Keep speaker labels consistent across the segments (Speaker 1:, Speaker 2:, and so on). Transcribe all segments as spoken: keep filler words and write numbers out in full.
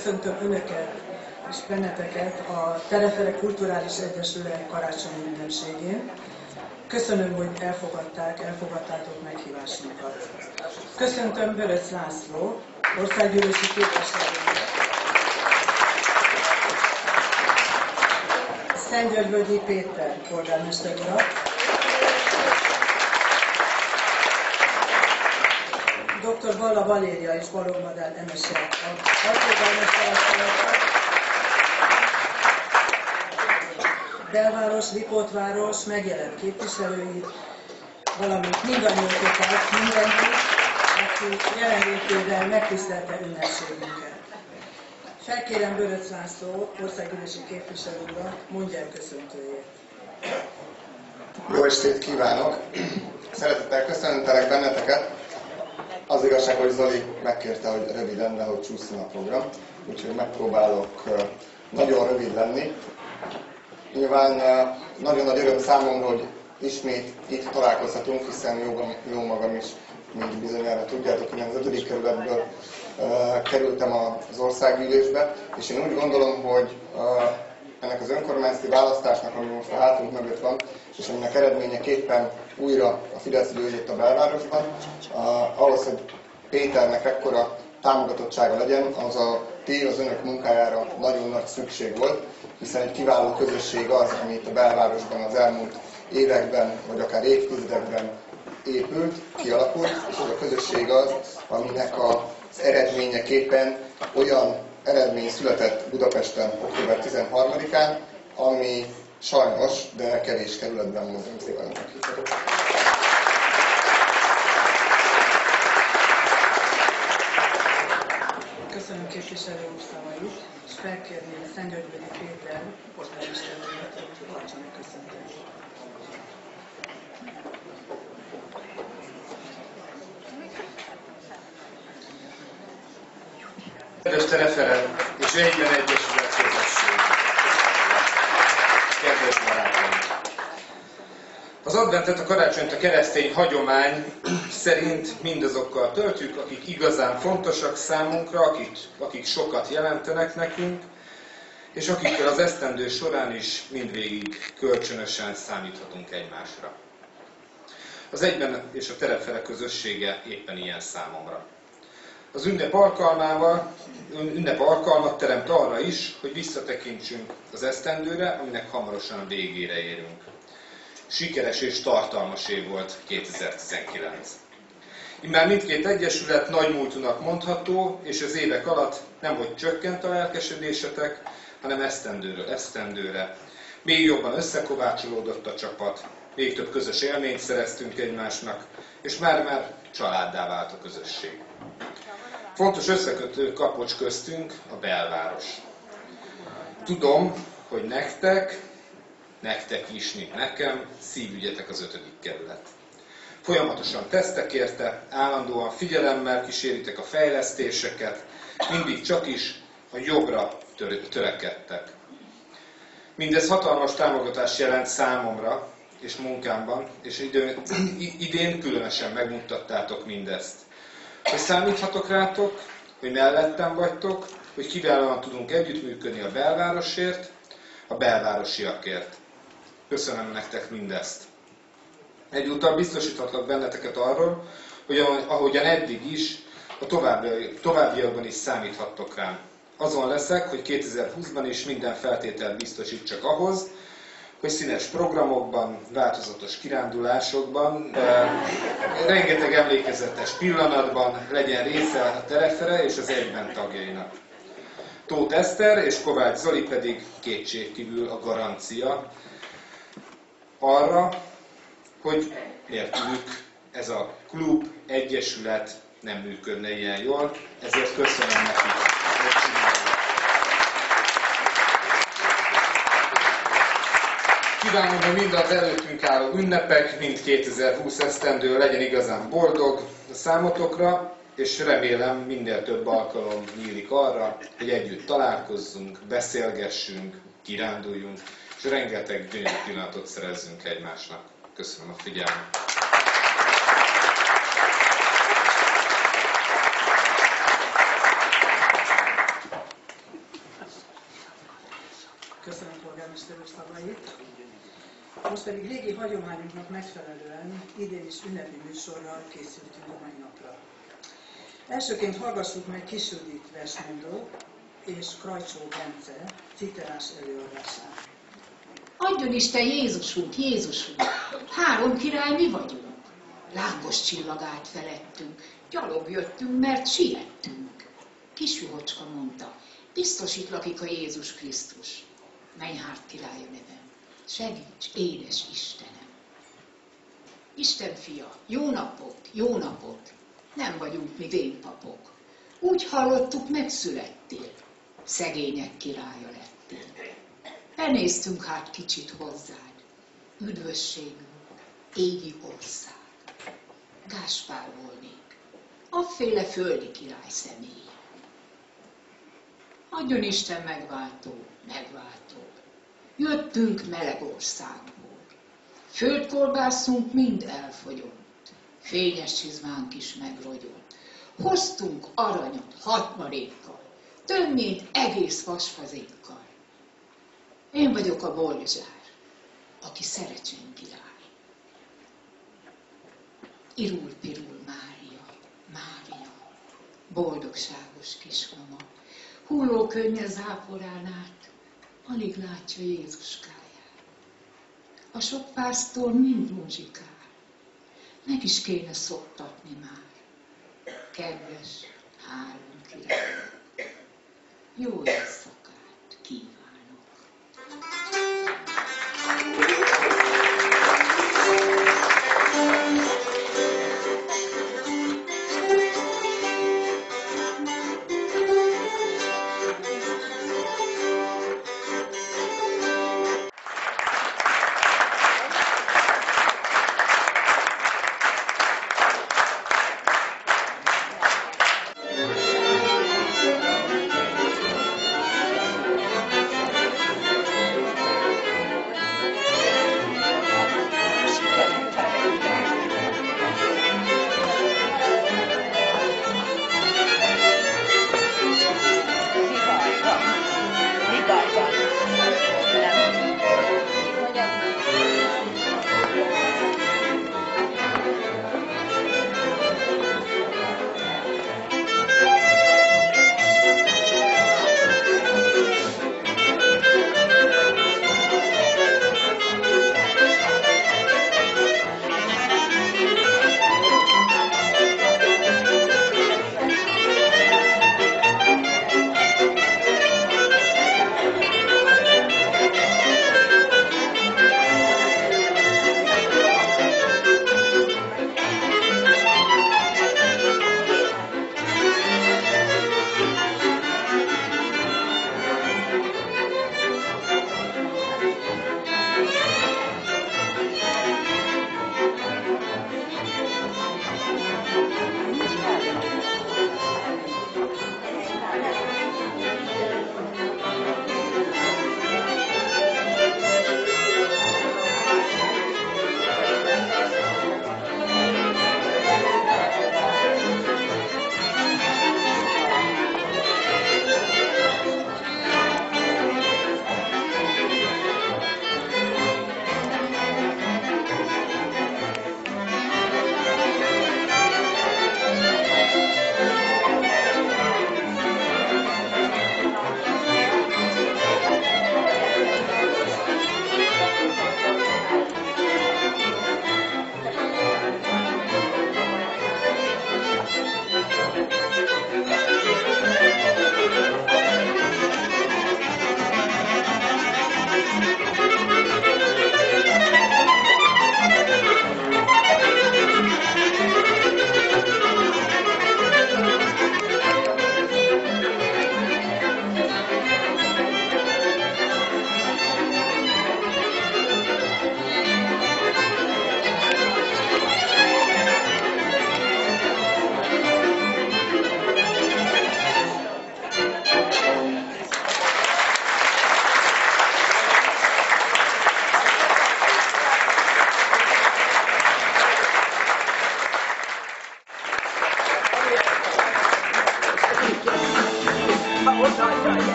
Speaker 1: Köszöntöm Önöket és benneteket a Telefere Kulturális Egyesület karácsonyi ünnepségén. Köszönöm, hogy elfogadták, elfogadtátok meghívásunkat. Köszöntöm Böröc László, országgyűlési képviselőt, Szentgyörgyvölgyi Péter polgármester urat, doktor Balla Valéria és Balogh Madár Emese, a alpolgármester asszonyokat, Belváros, Lipótváros megjelent képviselőit, valamint mindannyiókat, mindenkit, aki jelenlétével megtisztelte ünnepségünket. Felkérem Böröc László, országgyűlési képviselő urat, mondja el köszöntőjét.
Speaker 2: Jó estét kívánok! Szeretettel köszöntelek benneteket. Az igazság, hogy Zoli megkérte, hogy röviden, de hogy csúszson a program, úgyhogy megpróbálok nagyon rövid lenni. Nyilván nagyon nagy öröm számomra, hogy ismét itt találkozhatunk, hiszen jó, jó magam is, mint bizonyára tudjátok, én az ötödik kerületből uh, kerültem az országgyűlésbe, és én úgy gondolom, hogy uh, ennek az önkormányzati választásnak, ami most a hátunk mögött van, és aminek eredményeképpen újra a Fidesz győzött a belvárosban, uh, ahhoz, hogy Péternek ekkora támogatottsága legyen, az a ti, az önök munkájára nagyon nagy szükség volt, hiszen egy kiváló közösség az, amit a belvárosban az elmúlt években, vagy akár évtizedekben épült, kialakult, és az a közösség az, aminek az eredményeképpen olyan eredmény született Budapesten október tizenharmadikán, ami sajnos, de kevés kerületben mondom szépen meghittatok.
Speaker 1: Köszönöm képviselő úr szavait, és felkérném Szentgyörgyvölgyi Péter polgármester urat, hogy tartsa meg köszöntést.
Speaker 3: Kedves Telefere és egyben Egyesület közösség! Kedves barátaim! Az adventet, a karácsonyt a keresztény hagyomány szerint mindazokkal töltjük, akik igazán fontosak számunkra, akik, akik sokat jelentenek nekünk, és akikkel az esztendő során is mindvégig kölcsönösen számíthatunk egymásra. Az egyben és a Telefere közössége éppen ilyen számomra. Az ünnep alkalmával, ünnep alkalmat teremt arra is, hogy visszatekintsünk az esztendőre, aminek hamarosan a végére érünk. Sikeres és tartalmas év volt kétezer-tizenkilenc. Immár mindkét egyesület nagymúltúnak mondható, és az évek alatt nemhogy csökkent a lelkesedésetek, hanem esztendőről esztendőre. Még jobban összekovácsolódott a csapat, még több közös élményt szereztünk egymásnak, és már-már családdá vált a közösség. Fontos összekötő kapocs köztünk a belváros. Tudom, hogy nektek, nektek is, mint nekem, szívügyetek az ötödik kerület. Folyamatosan tesztek érte, állandóan figyelemmel kíséritek a fejlesztéseket, mindig csak is a jobbra törekedtek. Mindez hatalmas támogatást jelent számomra és munkámban, és idő, idén különösen megmutattátok mindezt. Hogy számíthatok rátok, hogy mellettem vagytok, hogy kiválóan tudunk együttműködni a belvárosért, a belvárosiakért. Köszönöm nektek mindezt. Egyúttal biztosíthatlak benneteket arról, hogy ahogyan eddig is, a további, továbbiakban is számíthattok rám. Azon leszek, hogy kétezer-húszban is minden feltételt biztosítsak ahhoz, hogy színes programokban, változatos kirándulásokban, rengeteg emlékezetes pillanatban legyen része a Telefere és az egyben tagjainak. Tóth Eszter és Kovács Zoli pedig kétségkívül a garancia arra, hogy nélkülük ez a klub, egyesület nem működne ilyen jól, ezért köszönöm nekik. Kívánom, hogy mind az előttünk álló ünnepek, mind kétezer-húsz esztendő legyen igazán boldog a számotokra, és remélem minél több alkalom nyílik arra, hogy együtt találkozzunk, beszélgessünk, kiránduljunk, és rengeteg gyönyörű pillanatot szerezzünk egymásnak. Köszönöm a figyelmet!
Speaker 1: Köszönöm polgármester úr szavait. Most pedig régi hagyományunknak megfelelően idén is ünnepi műsorral készültünk a mai napra. Elsőként hallgassuk meg Kis Judit versmondó és Krajcsó Bence citerás előadását.
Speaker 4: Adjon Isten Jézusunk, Jézusunk, három király mi vagyunk. Lángos csillag állt felettünk, gyalog jöttünk, mert siettünk. Kis Juhocska mondta, biztos itt lakik a Jézus Krisztus. Mennyhárt királya nevem, segíts, édes Istenem. Isten fia, jó napot, jó napot, nem vagyunk mi vénpapok. Úgy hallottuk, megszülettél, szegények királya lettél. Benéztünk hát kicsit hozzád, üdvösségünk, égi ország. Gáspár volnék, afféle földi király személye. Adjon Isten megváltó, megváltó, jöttünk meleg országból. Földkolbászunk mind elfogyott, fényes csizmánk is megrogyott. Hoztunk aranyat hatmarékkal, több mint egész vasfazékkal. Én vagyok a bolzsár, aki Szerecseny király. Irul-pirul Mária, Mária, boldogságos kismama, hulló könnye záporán át, alig látja Jézuskáját. A sok pásztor mind muzsikál, meg is kéne szoktatni már. Kedves három király, jó éjszakát kívánok!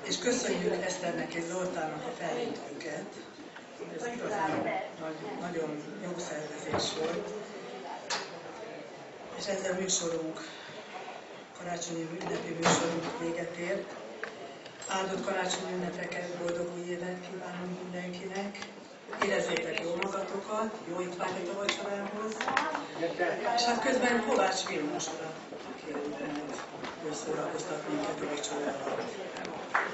Speaker 1: és köszönjük Eszternek és Zoltánnak a felvételüket. Ez igazán nagy, nagyon jó szervezés volt. És ezzel műsorunk, karácsonyi ünnepi műsorunk véget ért. Áldott karácsonyi ünnepeket, boldog új évet kívánunk mindenkinek. Érezzétek jól magatokat, jó étvágyat a vacsorához. És hát közben Kovács Vilmosra kérjük majd, hogy szórakoztat minket a vacsora alatt.